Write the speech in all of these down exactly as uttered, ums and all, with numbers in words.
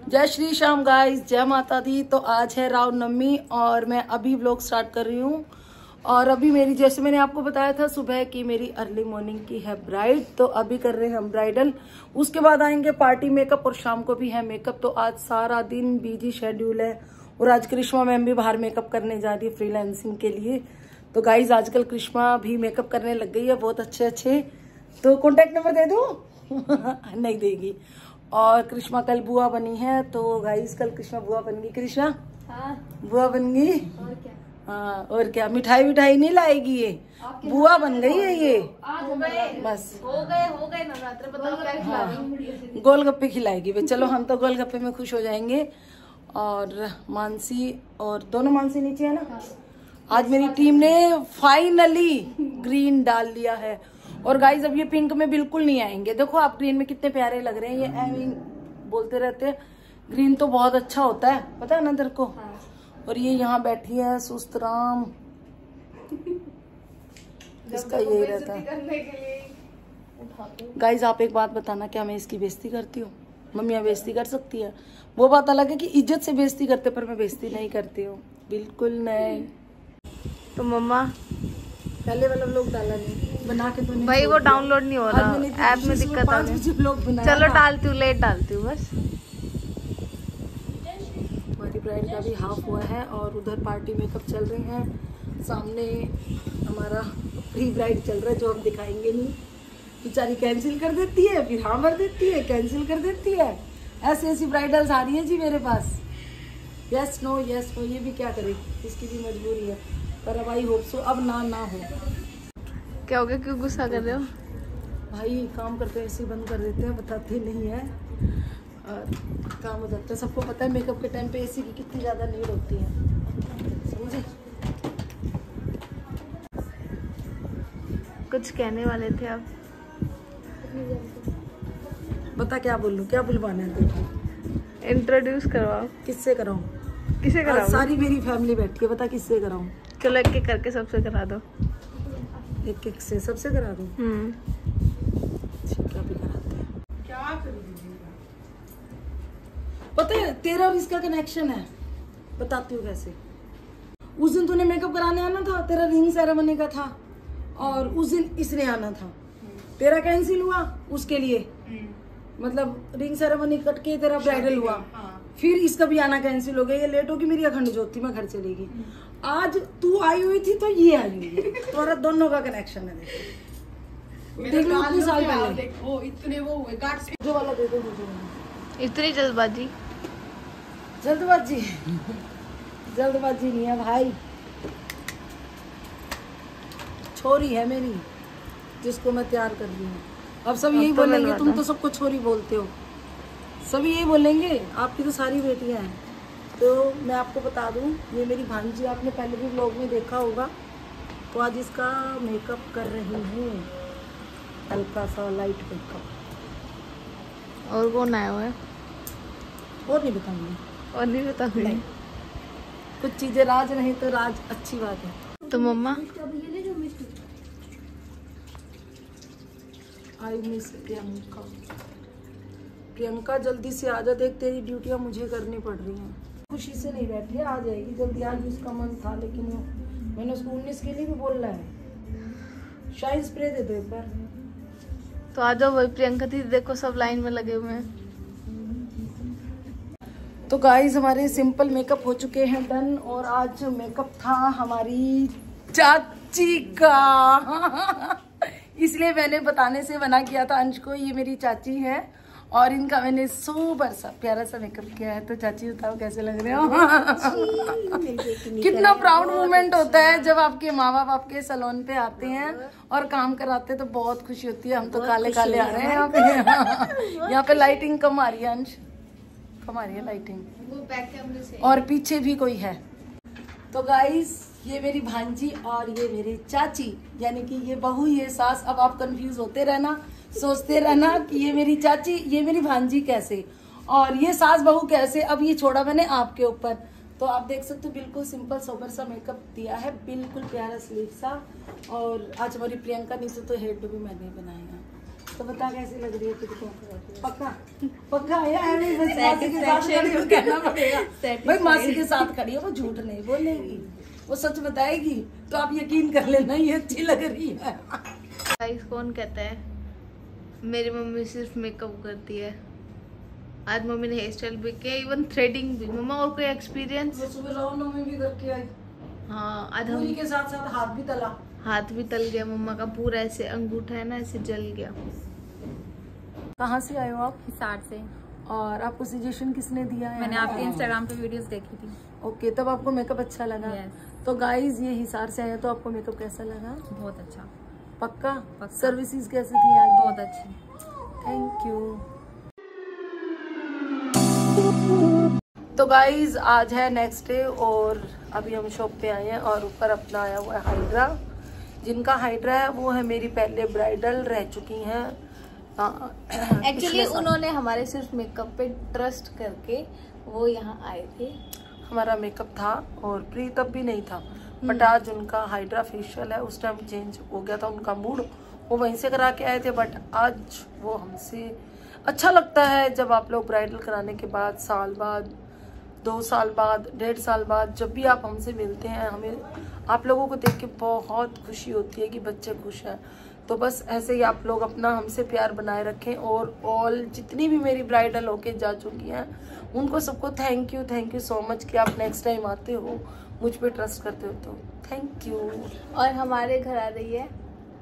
जय श्री श्याम गाइस, जय माता दी। तो आज है रामनवमी और मैं अभी व्लॉग स्टार्ट कर रही हूँ। और अभी मेरी, जैसे मैंने आपको बताया था सुबह की मेरी अर्ली मॉर्निंग की है ब्राइड, तो अभी कर रहे हैं हम ब्राइडल। उसके बाद आएंगे पार्टी मेकअप और शाम को भी है मेकअप। तो आज सारा दिन बिजी शेड्यूल है। और आज करिश्मा मैम भी बाहर मेकअप करने जा रही है फ्रीलांसिंग के लिए। तो गाइज आजकल करिश्मा भी मेकअप करने लग गई है बहुत अच्छे अच्छे। तो कॉन्टेक्ट नंबर दे दूँ? नहीं देगी। और करिश्मा कल बुआ बनी है। तो गाइस कल करिश्मा बुआ बन गई। करिश्मा हाँ बुआ बन गई। और क्या? हाँ और क्या, मिठाई विठाई नहीं लाएगी ये, बुआ बन गई है ये। हो गए बस हो गए हो गए नवरात्र, बताओ क्या खिलाएंगे? गोलगप्पे खिलाएगी वे। चलो हम तो गोलगप्पे में खुश हो जाएंगे। और मानसी और दोनों मानसी नीचे है ना। आज मेरी टीम ने फाइनली ग्रीन डाल लिया है। और गाइज अब ये पिंक में बिल्कुल नहीं आएंगे। देखो आप ग्रीन में कितने प्यारे लग रहे हैं। ये एविंग बोलते रहते हैं, ग्रीन तो बहुत अच्छा होता है, पता है ना तेरे को। हाँ। और ये यहाँ बैठी है सुस्तराम, इसका यही रहता है। गाइज आप एक बात बताना, क्या मैं इसकी बेइज्जती करती हूँ? मम्मियाँ बेइज्जती कर सकती है, वो बात अलग है कि इज्जत से बेइज्जती करते, पर मैं बेइज्जती नहीं करती हूँ, बिल्कुल नहीं। तो मम्मा पहले वाला लोग डाला नहीं, बना के तो नहीं भाई, वो डाउनलोड नहीं हो रहा, ऐप में दिक्कत आ रही है। चलो डालती हूँ, लेट डालती हूँ बस। हमारी ब्राइड का भी हाफ हुआ है और उधर पार्टी मेकअप चल रहे हैं। सामने हमारा प्री ब्राइड चल रहा है जो हम दिखाएंगे नहीं। बेचारी कैंसिल कर देती है, फिर हाँ भर देती है, कैंसिल कर देती है। ऐसी ऐसी ब्राइडल्स आ रही है जी मेरे पास। यस नो यस नो, ये भी क्या करे, इसकी भी मजबूरी है। पर अब आई होप सो अब ना ना हो। क्या हो गया, क्यों गुस्सा कर रहे हो? भाई काम करते ऐसे बंद कर देते हैं, बताते नहीं है और काम हो जाता है। सबको पता है मेकअप के टाइम पे एसी की कितनी ज़्यादा नीड होती है, समझे। कुछ कहने वाले थे आप? बता क्या बोलूं, क्या बुलवाना है तेरे? इंट्रोड्यूस करवाओ। किससे कराऊं? किसे कराऊं? सारी मेरी फैमिली बैठी है, बता किससे कराऊं? चलो एक एक करके सबसे करा दो। एक एक से सबसे करा दूं? हम्म ठीक है, अभी कराते हैं। क्या करूं? पता है तेरा और इसका कनेक्शन है, बताती हूँ कैसे। उस दिन तूने मेकअप कराने आना था, तेरा रिंग सेरेमनी का था, और उस दिन इसने आना था। तेरा कैंसिल हुआ उसके लिए, मतलब रिंग सेरेमनी कट के तेरा ब्राइडल हुआ। हाँ। फिर इसका भी आना कैंसिल हो गया, ये लेट होगी, मेरी अखंड ज्योति में घर चलेगी। आज तू आई हुई थी तो ये आई हुई है, तुम्हारा दोनों का कनेक्शन है। देखो देख लो कितने साल पहले वो इतने वो हुए गार्ड्स जो वाला दे दो मुझे। इतनी जल्दबाजी? जल्दबाजी जल्दबाजी नहीं है भाई, छोरी है मेरी जिसको मैं तैयार कर रही हूँ। अब सब यही तो बोलेंगे, तुम तो सबको छोरी बोलते हो, सभी यही बोलेंगे, आपकी तो सारी बेटियां हैं। तो मैं आपको बता दूं, ये मेरी भांजी, आपने पहले भी व्लॉग में देखा होगा। तो आज इसका मेकअप कर रही हूँ, हल्का सा लाइट मेकअप। और कौन आया हुआ है? और नहीं बताऊंगी। और नहीं बताऊंगी? कुछ चीजें राज नहीं तो राज अच्छी बात है। तो mumma I miss Priyanka. Priyanka जल्दी से आजा, देख तेरी ड्यूटियां मुझे करनी पड़ रही हैं। खुशी से नहीं बैठी है, आ जाएगी जल्दी। आज उसका मन था, लेकिन वो मैंने उसको उन्नीस के लिए भी बोल रहा है। शाइन स्प्रे दे दो एक बार। तो आ जाओ, वही प्रियंका दीदी देखो सब लाइन में लगे हुए हैं। तो गाइस हमारे सिंपल मेकअप हो चुके हैं डन। और आज मेकअप था हमारी चाची का इसलिए मैंने बताने से मना किया था अंश को। ये मेरी चाची है और इनका मैंने सुपर सा प्यारा सा मेकअप किया है। तो चाची बताओ कैसे लग रहे हो? कितना प्राउड मोमेंट होता है जब आपके माँ बाप आपके सैलून पे आते हैं और काम कराते हैं, तो बहुत खुशी होती है। हम तो काले काले आ रहे हैं यहाँ पे। यहाँ पे लाइटिंग कम आ रही है अंश, कम आ रही है लाइटिंग, वो बैक कैमरे से। और पीछे भी कोई है। तो गाइस ये मेरी भांजी और ये मेरी चाची, यानी कि ये बहू ये सास। अब आप कंफ्यूज होते रहना, सोचते रहना कि ये मेरी चाची ये मेरी भांजी कैसे और ये सास बहू कैसे। अब ये छोड़ा मैंने आपके ऊपर। तो आप देख सकते हो बिल्कुल सिंपल सोबर सा मेकअप दिया है, बिल्कुल प्यारा स्लीव सा। और आज हमारी प्रियंका नीचे तो हेड भी मैंने बनाया। तो बता कैसी लग रही है तुझको? पक्का पक्का यार, मासी के साथ खड़ी हो, कहना पड़ेगा भाई मासी के साथ खड़ी हो, वो झूठ नहीं बोलेगी, वो सच बताएगी, तो आप यकीन कर लेना ये अच्छी लग रही है। गाइस कौन कहता है मेरी मम्मी सिर्फ मेकअप करती है? आज मम्मी ने हेयर स्टाइल भी किया, इवन थ्रेडिंग भी। मम्मा और कोई एक्सपीरियंस? सुबह रामनवमी भी करके आई। हाँ, आज हम के साथ साथ हाथ भी तला। हाथ भी तल गया मम्मा का, पूरा ऐसे अंगूठा है ना ऐसे जल गया। कहाँ से आए हो आप? हिसार से। और आपको सजेशन किसने दिया है? मैंने आपके इंस्टाग्राम पे वीडियोस देखी थी। ओके, तब आपको मेकअप अच्छा लगा? yes. तो गाइज ये हिसार से आए, तो आपको मेकअप कैसा लगा? बहुत अच्छा। पक्का? पक्का। सर्विसेज कैसी थी आज? बहुत अच्छी। Thank you. तो गाइज आज है नेक्स्ट डे और अभी हम शॉप पे आए हैं और ऊपर अपना आया हुआ है हाइड्रा। जिनका हाइड्रा है वो है मेरी पहले ब्राइडल रह चुकी हैं। एक्चुअली उन्होंने हमारे सिर्फ मेकअप पे ट्रस्ट करके वो यहाँ आए थे। हमारा मेकअप था और प्री तब भी नहीं था, बट आज उनका हाइड्रा फेशियल है। उस टाइम चेंज हो गया था उनका मूड, वो वहीं से करा के आए थे, बट आज वो हमसे अच्छा लगता है जब आप लोग ब्राइडल कराने के बाद साल बाद, दो साल बाद, डेढ़ साल बाद जब भी आप हमसे मिलते हैं, हमें आप लोगों को देख के बहुत खुशी होती है कि बच्चे खुश हैं। तो बस ऐसे ही आप लोग अपना हमसे प्यार बनाए रखें। और ऑल जितनी भी मेरी ब्राइडल होके जा चुकी हैं उनको सबको thank you, thank you so much कि आप नेक्स्ट टाइम आते हो, मुझ पे ट्रस्ट करते हो, तो थैंक यू। और हमारे घर आ रही है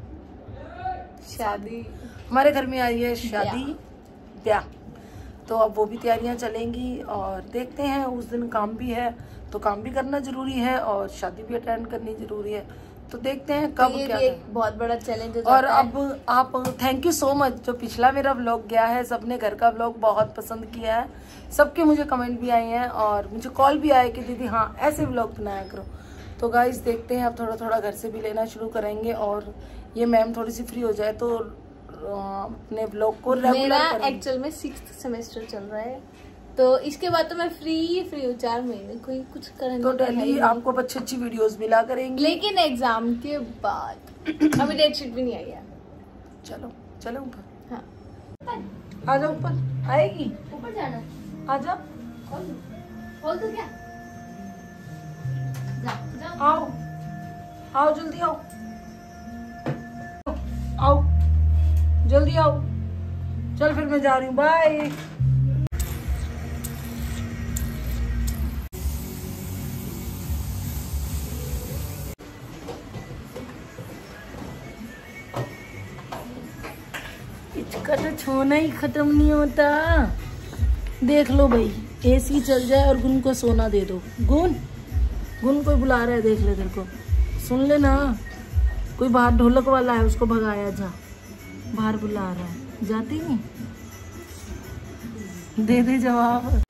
शादी, हमारे घर में आई है शादी ब्याह, तो अब वो भी तैयारियां चलेंगी और देखते हैं। उस दिन काम भी है तो काम भी करना जरूरी है और शादी भी अटेंड करनी जरूरी है, तो देखते हैं कब तो ये क्या भी एक बहुत बड़ा चैलेंज। और अब आप थैंक यू सो मच, जो पिछला मेरा व्लॉग गया है सबने घर का व्लॉग बहुत पसंद किया है, सबके मुझे कमेंट भी आए हैं और मुझे कॉल भी आए कि दीदी हाँ ऐसे व्लॉग बनाया करो। तो गाइस देखते हैं, अब थोड़ा थोड़ा घर से भी लेना शुरू करेंगे और ये मैम थोड़ी सी फ्री हो जाए तो अपने ब्लॉग को रेगुलर करेंगे। एक्चुअल में सिक्स्थ सेमेस्टर चल रहा है, तो इसके बाद तो मैं फ्री फ्री हूँ चार महीने, कोई कुछ करने तो डेली आपको अच्छी अच्छी वीडियोस मिला करेंगे, लेकिन एग्जाम के बाद अभी डेट शीट भी नहीं आई है। चलो चलो ऊपर। हाँ आ जाओ ऊपर, आएगी ऊपर जाना, आ जाओ, खोल दो क्या? जा, जा। आओ आओ जल्दी आओ, आओ जल्दी आओ, चल फिर मैं जा रही हूँ, बाय। इसका तो छोना ही खत्म नहीं होता। देख लो भाई, एसी चल जाए और गुन को सोना दे दो। गुन गुन कोई बुला रहा है, देख ले, तेरे को सुन ले ना, कोई बाहर ढोलक वाला है, उसको भगाया जा, बाहर बुला रहा है, जाती नहीं, दे दे जवाब।